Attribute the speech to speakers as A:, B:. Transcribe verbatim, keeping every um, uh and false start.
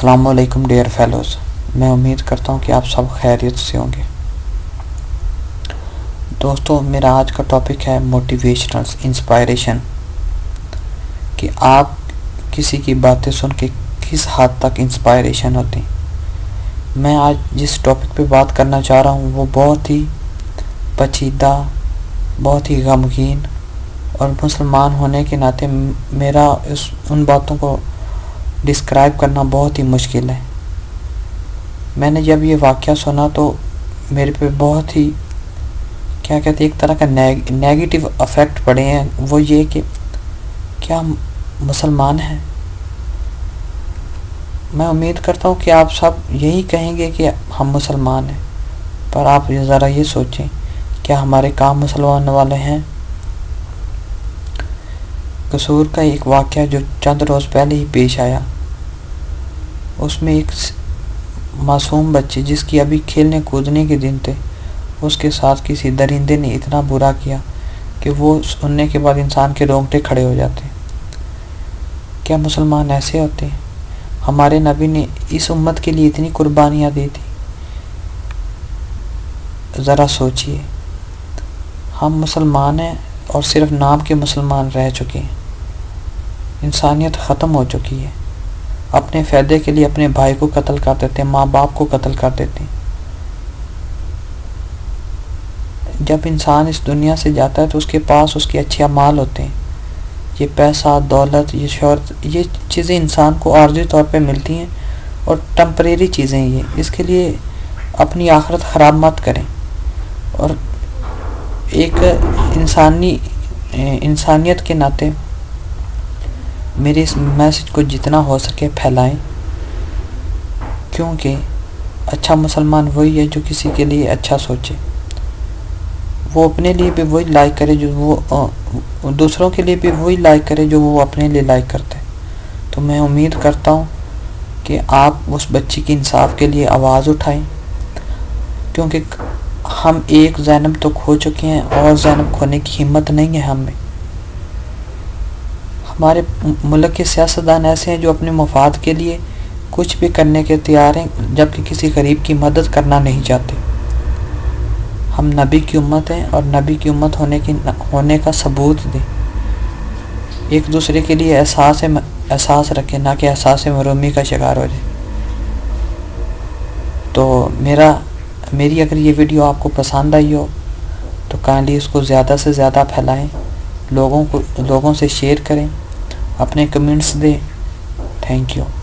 A: अस्सलाम वालेकुम dear fellows, मैं उम्मीद करता हूँ कि आप सब खैरियत से होंगे। दोस्तों, मेरा आज का टॉपिक है मोटिवेशनल इंस्पायरेशन, कि आप किसी की बातें सुन के किस हद तक इंस्पायरेशन होती हैं। मैं आज जिस टॉपिक पे बात करना चाह रहा हूँ वो बहुत ही पेचीदा, बहुत ही गमगीन, और मुसलमान होने के नाते मेरा इस उन बातों को डिस्क्राइब करना बहुत ही मुश्किल है। मैंने जब ये वाक़या सुना तो मेरे पे बहुत ही क्या कहते एक तरह का नेग, नेगेटिव इफ़ेक्ट पड़े हैं। वो ये कि क्या मुसलमान हैं। मैं उम्मीद करता हूँ कि आप सब यही कहेंगे कि हम मुसलमान हैं, पर आप ज़रा ये सोचें, क्या हमारे काम मुसलमान वाले हैं। कसूर का एक वाक़या जो चंद रोज़ पहले ही पेश आया, उसमें एक मासूम बच्चे जिसकी अभी खेलने कूदने के दिन थे, उसके साथ किसी दरिंदे ने इतना बुरा किया कि वो सुनने के बाद इंसान के रोंगटे खड़े हो जाते हैं। क्या मुसलमान ऐसे होते हैं? हमारे नबी ने इस उम्मत के लिए इतनी कुर्बानियाँ दी थी। ज़रा सोचिए, हम मुसलमान हैं और सिर्फ नाम के मुसलमान रह चुके हैं। इंसानियत ख़त्म हो चुकी है। अपने फ़ायदे के लिए अपने भाई को कत्ल कर देते हैं, माँ बाप को कत्ल कर देते हैं। जब इंसान इस दुनिया से जाता है तो उसके पास उसके अच्छे अमाल होते हैं। ये पैसा, दौलत, ये शोहरत, ये चीज़ें इंसान को आर्जी तौर पे मिलती हैं और टेम्परेरी चीज़ें ये। इसके लिए अपनी आखिरत ख़राब मत करें और एक इंसानी इंसानियत के नाते मेरे इस मैसेज को जितना हो सके फैलाएं, क्योंकि अच्छा मुसलमान वही है जो किसी के लिए अच्छा सोचे। वो अपने लिए भी वही लाइक करे जो वो दूसरों के लिए भी वही लाइक करे जो वो अपने लिए लाइक करते हैं। तो मैं उम्मीद करता हूँ कि आप उस बच्ची की इंसाफ के लिए आवाज़ उठाएं, क्योंकि हम एक ज़ैनब तो खो चुके हैं और ज़ैनब खोने की हिम्मत नहीं है हम में। हमारे मुल्क के सियासतदान ऐसे हैं जो अपने मफाद के लिए कुछ भी करने के तैयार हैं, जबकि किसी गरीब की मदद करना नहीं चाहते। हम नबी की उम्मत हैं और नबी की उम्मत होने की होने का सबूत दें। एक दूसरे के लिए एहसास एहसास रखें, ना कि एहसास महरूमी का शिकार हो जाए। तो मेरा मेरी अगर ये वीडियो आपको पसंद आई हो तो काइंडली इसको ज़्यादा से ज़्यादा फैलाएं, लोगों को लोगों से शेयर करें, अपने कमेंट्स दें। Thank you.